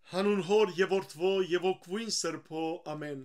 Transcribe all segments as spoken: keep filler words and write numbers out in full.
Հանուն հոր եւ որդվո եւ օգվույն սրբո ամեն։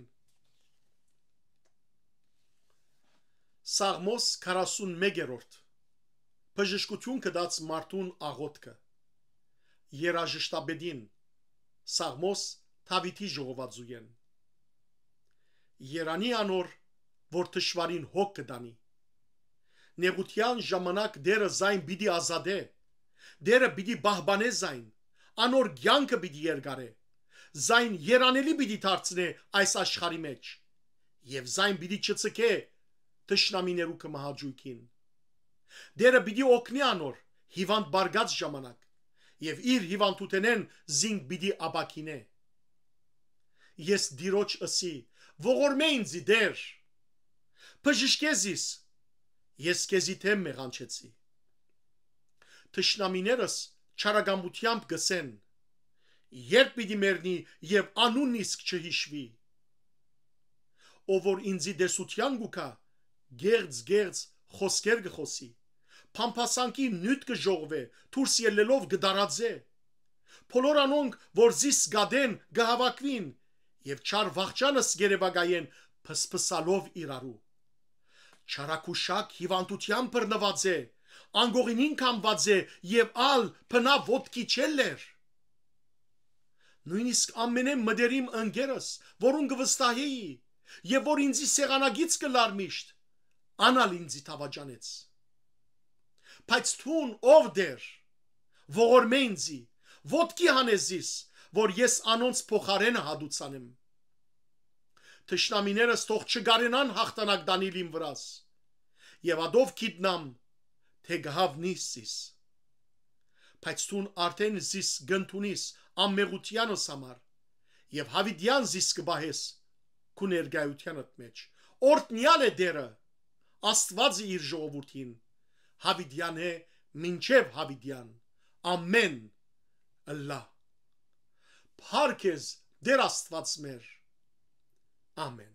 Սաղմոս քառասունմեկերորդ Բժշկություն կդած մարդուն աղոթքը Երաժշտաբեդին Սաղմոս Դավիթի ժողովածուեն Երանի անոր որ թշվարին հոգ կդանի Նեղության ժամանակ դերը զայն պիտի ազատե դերը պիտի բահբանե զայն անոր կյանքը պիտի երգարե զայն երանելի պիտի դարձնե այս աշխարհի մեջ եւ զայն պիտի չծկե թշնամիներու կմահաճույքին դերը պիտի օգնի անոր հիվանդ բարգած ժամանակ եւ իր հիվանդութենեն զինք պիտի ապակինե ես դիրոջ ըսի ողորմե ինձի դեր բժշկեզիս ես քեզի թեմ մեղանչեցի թշնամիներս չարագամությամբ գսեն երբ պիտի մեռնի եւ անունն իսկ չհիշվի ով որ ինձի դեսության գուքա գերձ գերձ խոսքեր գխոսի փամփասանքի նյութ կժողվե դուրս ելելով գդարածե բոլոր անոնք որ զիս գադեն գահավակվին եւ չար վախճանս գերեվագայեն փսփսալով իրարու չարակուշակ հիվանդության բռնված է անգողինին կամված է եւ ալ փնա ոտքի չելեր նույնիսկ ամենեն մդերիմ ընկերս որուն գվստահեի եւ որ ինձի սեղանագից կլար միշտ անալ ինձի թավաջանեց բայց թուն ով դեր ողորմե ինձի ոտքի հանեզիս որ ես անոնց փոխարենը հադուցանեմ թշնամիներս թող չգարենան հաղթանակ դանել իմ վրաս եւ ադով գիտնամ թե գհավնիսիս բայց թուն արդեն զիս գնտունիս ամմեղությանս համար եւ հավիդյան զիս կբահես քու ներգայությանդ մեջ օրտնյալ է դերը Աստված իր ժողովրդին հավիդյան է մինչև հավիդյան ամեն ըլլահ Փառք ես դեր Աստված մեր ամեն